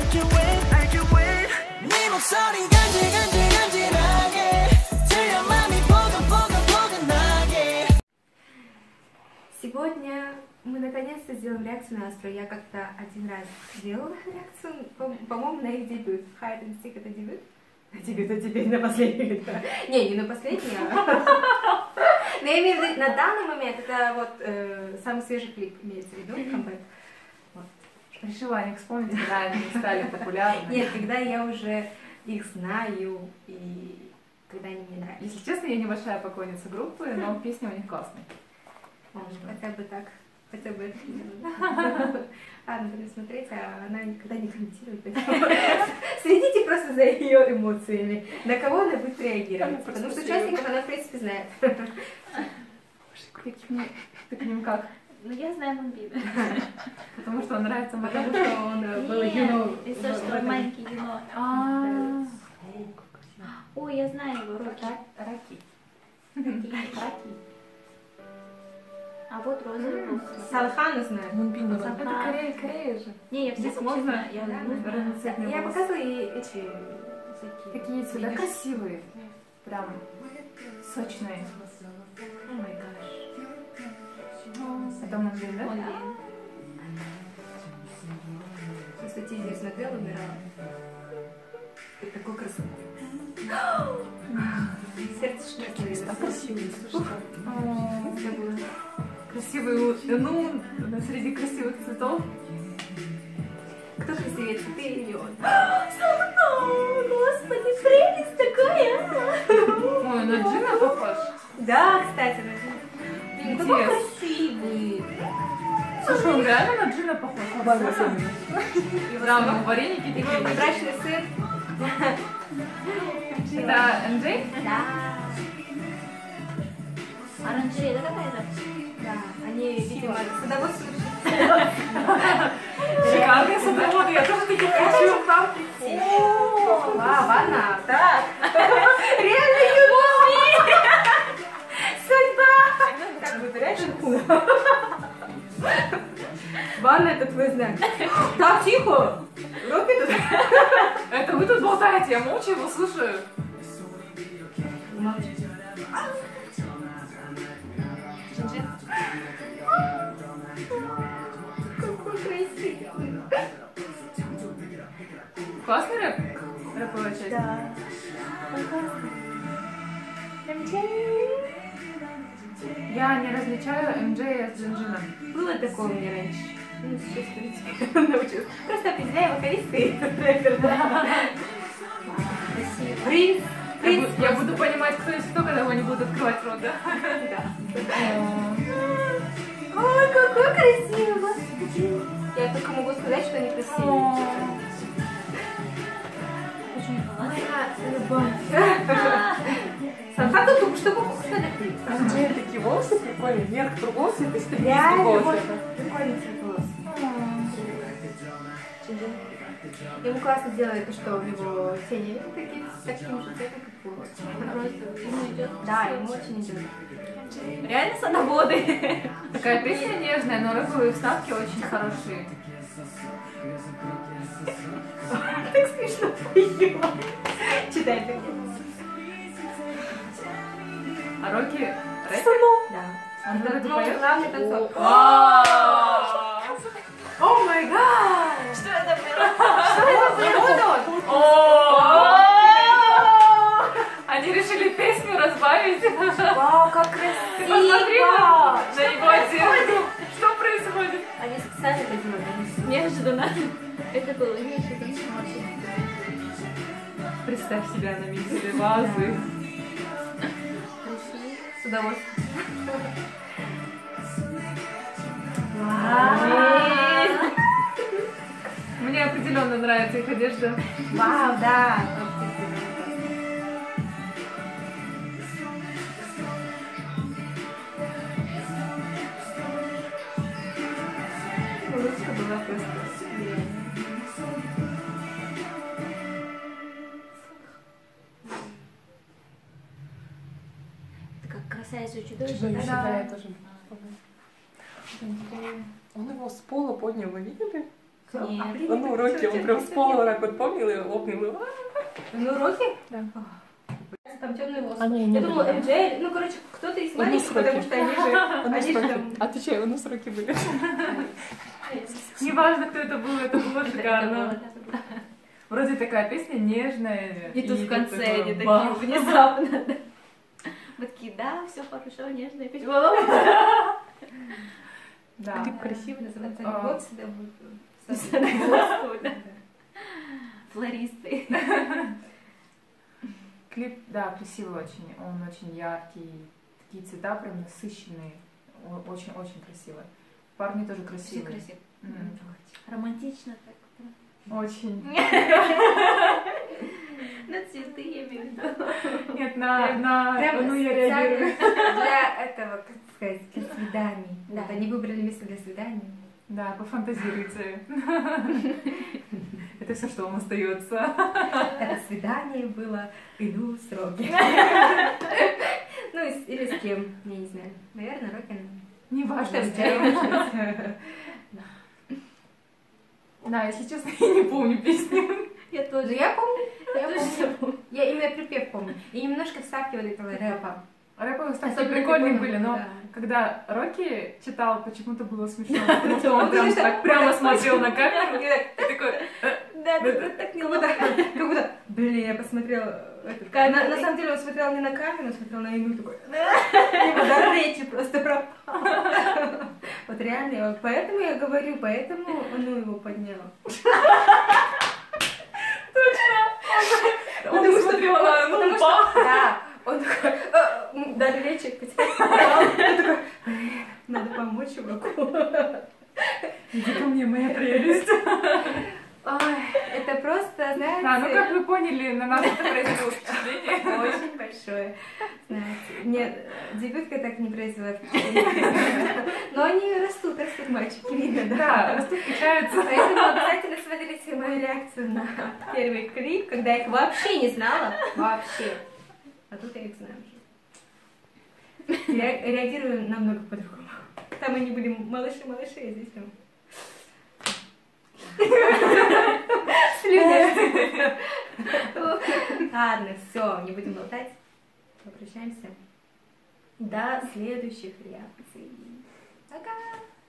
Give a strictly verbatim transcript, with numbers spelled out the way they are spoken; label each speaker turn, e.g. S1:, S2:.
S1: Сегодня мы наконец-то сделаем реакцию на Астру. Я как-то один раз делала реакцию, по-моему, на их дебют. Hide and Seek — это дебют? На дебют, а теперь на последний. Не, не на последний, а... Но я имею в виду, на данный момент это вот э, самый свежий клип, имеется в виду, камбэк. Вот.
S2: Решила о них вспомнить, когда они стали популярны.
S1: Нет, когда я уже их знаю и когда они мне нравятся.
S2: Если честно, я небольшая поклонница группы, но песни у них классные.
S1: Хотя бы так, хотя бы это не надо. Ладно, будем смотреть, а она никогда не комментирует. Следите просто за ее эмоциями, на кого она будет реагировать, потому что участников она, в принципе, знает.
S2: Ты к ним как?
S3: Ну, я знаю Мунбин.
S2: Потому что он нравится, потому что он был юно.
S3: Из-за что маленький юно. Ой, я знаю его.
S2: Раки.
S3: Раки. А вот розовый волос.
S1: Салхану знаю.
S2: Мунбин. Это Корея, Корея же.
S3: Не, я всех можно.
S1: Я показывала ей эти
S2: такие всегда красивые. Прям сочные.
S1: О май гаш.
S2: Это Мунбин, да?
S3: Мунбин.
S1: Я статьи здесь смотрела, убирала. Ты такой красивый. Сердце что-то
S2: так красивый, красивый, ну, среди красивых цветов.
S1: Кто красивее, ты или он?
S3: Господи, прелесть такая!
S2: Ой, на Джина похож.
S1: Да, кстати, на Джина. Какой красивый.
S2: Слушай, он реально на Джина похож. Да, ну, вареники такие.
S1: Его брачный сын.
S2: Это эм джей?
S1: Да.
S3: Оранжерея, да, какая-то?
S1: Да, они, видимо, садоводство.
S2: Шикарные садоводы, я тоже таких хочу.
S1: Вау, ванна, так. Реально любовь. Судьба. Так, вытворяешь? Ванна — это твой знак. Так, тихо. Руки тут.
S2: Это вы тут болтаете, я молча его слушаю.
S1: Какой красивый.
S2: Классный рэп? Рэповая часть?
S1: Да. эм джей.
S2: Я не различаю эм джей с Джинджином.
S1: Было такое у меня раньше. Ну, сейчас, в принципе, научилась. Просто определяю вокалисты и рэпер. Красивый. Принц.
S2: Я, бу я буду понимать, кто есть кто, когда его не будут открывать рот, да?
S1: Да. Ой, какой красивый, господи. Я только могу сказать, что они красивые.
S3: Почему
S1: Моя любовь. Сам ты только что похож на такие.
S2: эм джей такие волосы прикольные, вверх другого цвета, и стыдно
S1: Реально,
S2: другого
S1: вот,
S2: цвета.
S1: прикольный цвет волос. Ему классно делает то, что у него тени такие, таким же цветом, как волос.
S3: Ему идет.
S1: Да, ему очень идет.
S3: Реально садоводы.
S2: Такая песня нежная, но рэповые вставки очень хорошие.
S1: Так смешно поет. Читай ты.
S2: А Рокки рэп?
S1: Да.
S2: Он вроде
S1: Ну,
S2: поет?
S1: главный танцор.
S2: О май гад!
S3: Что это было?
S1: Что это было?
S2: Они решили песню разбавить.
S1: Вау, как
S2: Ты посмотри
S1: красиво!
S2: на его одежду. Что происходит?
S1: Они специально это делали.
S3: Неожиданно. Это было неожиданно.
S2: Представь себя на месте вазы.
S1: С удовольствием.
S2: Мне определенно нравится их одежда.
S1: Вау, да.
S2: Улыбка была просто.
S3: Это как красавица и чудовище.
S4: Чудовище,
S3: Да.
S4: да, я тоже помню. Он его с пола поднял, вы видели?
S1: Нет.
S4: А на уроке он прям с пола так вот помнил и обнял.
S1: На уроке?
S4: Да.
S1: Там темные волосы.
S4: А, не,
S1: Я
S4: не
S1: думала,
S4: были,
S1: эм джей, ну, короче, кто-то из
S4: У
S1: маленьких,
S4: нас
S1: потому
S4: уроки.
S1: что они же,
S4: У нас
S1: они же
S4: уроки.
S1: там...
S4: Отвечай, у нас уроки были.
S2: Неважно, кто это был, это было
S1: Это- это
S2: шикарно.
S1: было, это было.
S2: Вроде такая песня нежная.
S3: И тут в конце
S2: такое
S3: они
S2: бах.
S3: такие внезапно. да. Мы такие, да, все хорошо, нежная песня.
S2: Да.
S4: Клип красивый.
S1: Называется
S2: А.
S1: «Любовь всегда будет».
S3: Господи. Флористы.
S2: Клип, да, красивый очень. Он очень яркий. Такие цвета прям насыщенные. Очень-очень красиво. Парни тоже
S3: Все
S2: красивые.
S3: красиво.
S2: М.
S3: Романтично так.
S2: Очень.
S3: На цветы я имею в виду.
S2: Нет, на, на,
S1: Прям
S2: ну я
S1: специально
S2: реагирую.
S1: для этого, как сказать, для свиданий.
S3: Да.
S1: Вот они выбрали место для свиданий.
S2: Да, пофантазируйте. Это все, что вам остается.
S1: Это свидание было иду сроки. Ну, и с- или с кем, я не знаю. Наверное, Рокин.
S2: Не
S1: Может,
S2: важно.
S1: с кем.
S2: Да, если честно, я не помню песню.
S3: Я
S1: Ну,
S3: тоже.
S1: я помню, я
S3: тоже
S1: помню. Я именно припев помню. И немножко вставки вот этого рэпа.
S2: Рэпы, кстати,
S1: Особенно
S2: прикольные
S1: прикольно,
S2: были, но
S1: да.
S2: когда Рокки читал, почему-то было смешно, потому что он прям
S1: Потому что
S2: так прямо
S1: он
S2: смотрел на камеру
S1: И так,
S2: и такой...
S3: Да, да, да, так
S1: Как
S3: неловко.
S1: будто, как будто, блин, я посмотрела. этот, на, на самом деле он смотрел не на камеру, он смотрел на Ину такой. Его дар речи просто пропал. Вот реально, я- поэтому я говорю, поэтому ну его поднял.
S2: Он
S1: Потому что-
S2: смотрел на
S1: потому
S2: ну,
S1: что-
S2: па.
S1: Да, он такой, «А, м, дар речи потерял. Он такой, блин, надо помочь чуваку.
S2: Иди ко мне, моя прелесть.
S1: Ой, это просто, знаете...
S2: Да, ну как вы поняли, на нас это произвело впечатление.
S1: Очень большое. Знаете, нет, дебютка так не произвела впечатления. Но они растут, растут мальчики, видно,
S2: Да,
S1: да.
S2: растут, качаются.
S1: Поэтому обязательно смотрите мою реакцию на первый клип, когда я их вообще не знала. Вообще. А тут я их знаю уже. Ре- реагирую намного по-другому. Там они были малыши-малыши, а здесь там... Слюня. Ладно, все, не будем болтать. Попрощаемся. До следующих реакций. Пока!